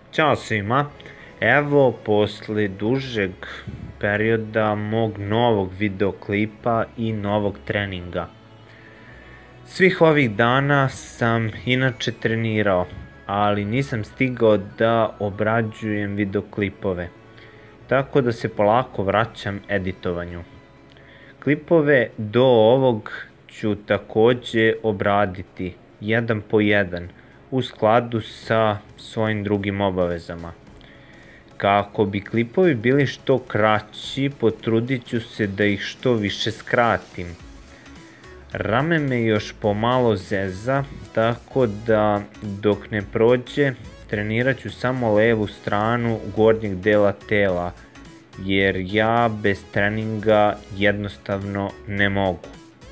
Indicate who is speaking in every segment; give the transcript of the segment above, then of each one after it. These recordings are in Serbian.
Speaker 1: Ćao svima, evo posle dužeg perioda mog novog videoklipa i novog treninga. Svih ovih dana sam inače trenirao, ali nisam stigao da obrađujem videoklipove, tako da se polako vraćam editovanju. Klipove do ovog ću takođe obraditi jedan po jedan, u skladu sa svojim drugim obavezama. Kako bi klipovi bili što kraći, potrudit ću se da ih što više skratim. Rame me još pomalo zeza, tako da dok ne prođe, trenirat ću samo levu stranu gornjeg dela tela, jer ja bez treninga jednostavno ne mogu.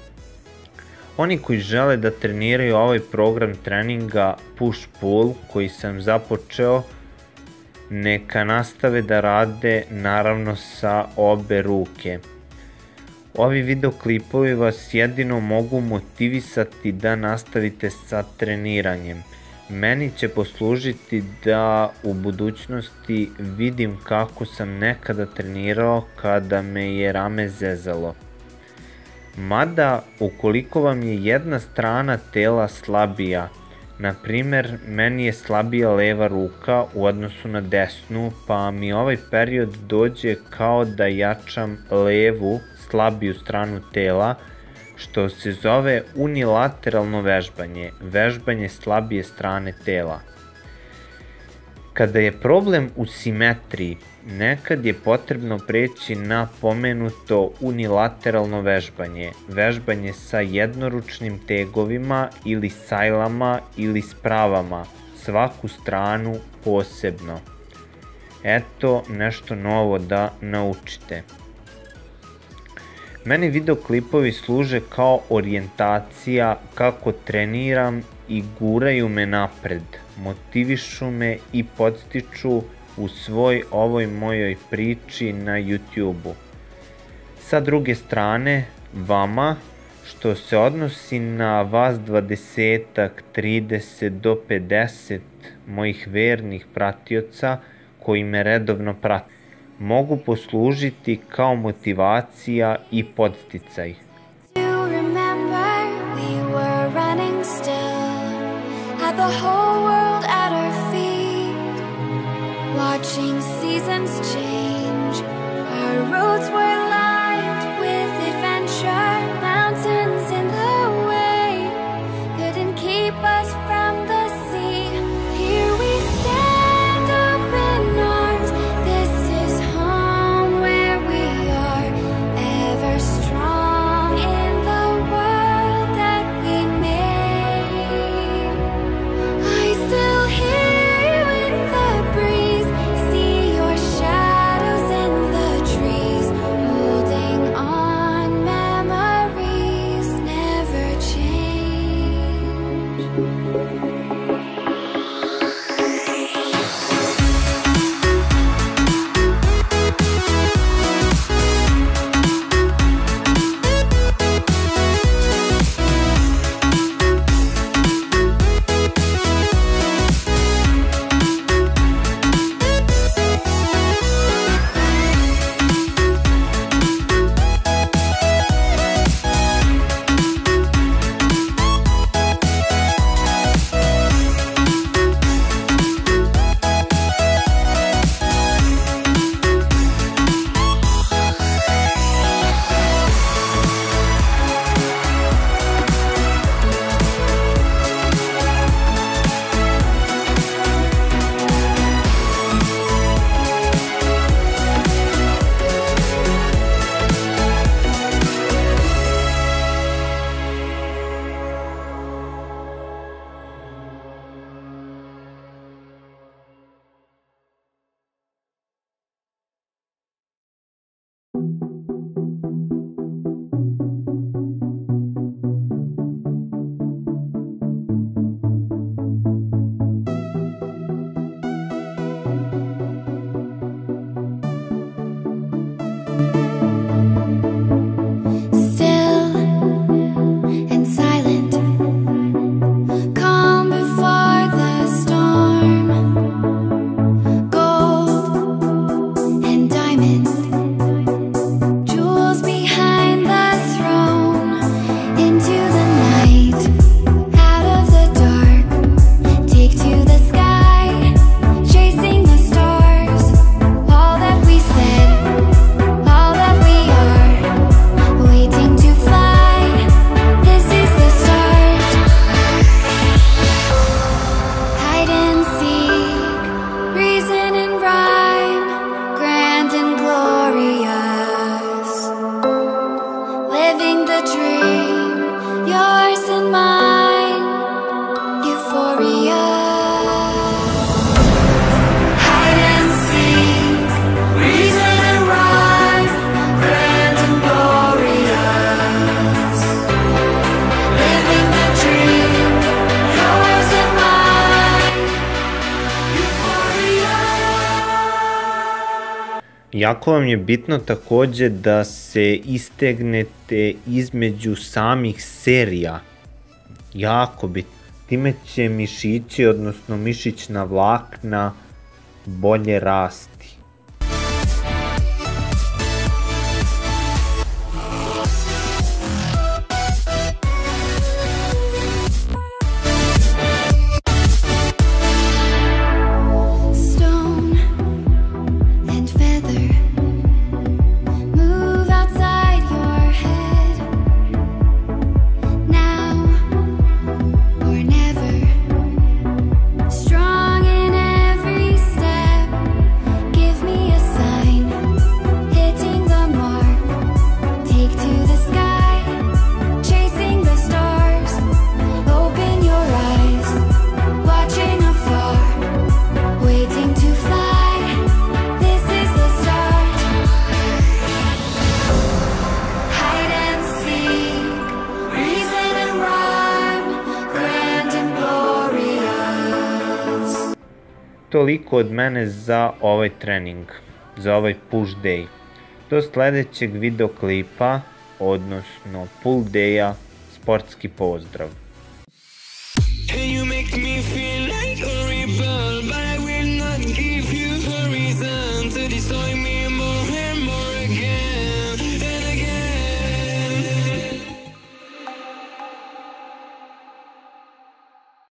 Speaker 1: Oni koji žele da treniraju ovaj program treninga push-pull koji sam započeo, neka nastave da rade naravno sa obe ruke. Ovi videoklipovi vas jedino mogu motivisati da nastavite sa treniranjem. Meni će poslužiti da u budućnosti vidim kako sam nekada trenirao kada me je rame zezalo. Mada, ukoliko vam je jedna strana tela slabija, na primer, meni je slabija leva ruka u odnosu na desnu, pa mi ovaj period dođe kao da jačam levu, slabiju stranu tela, što se zove unilateralno vežbanje, vežbanje slabije strane tela. Kada je problem u simetriji, nekad je potrebno preći na pomenuto unilateralno vežbanje, vežbanje sa jednoručnim tegovima ili sajlama ili spravama, svaku stranu posebno. Eto nešto novo da naučite. Meni videoklipovi služe kao orijentacija kako treniram i guraju me napred, motivišu me i podstiču u svoj ovoj mojoj priči na YouTube-u. Sa druge strane, vama, što se odnosi na vas 20, 30 do 50 mojih vernih pratioca koji me redovno prate, mogu poslužiti kao motivacija i podsticaj.
Speaker 2: Watching seasons change, our roads were lined with adventure, mountains in the way, couldn't keep us from the sea. Here we stand open arms, this is home where we are, ever strong in the world that we made. I still hear you in the breeze, see your shadows in the trees.
Speaker 1: Jako vam je bitno takođe da se istegnete između samih serija. Jako bitno. Time će mišići, odnosno mišićna vlakna, bolje rasti. Toliko od mene za ovaj trening, za ovaj push day. Do sledećeg videoklipa, odnosno pull daya, sportski pozdrav.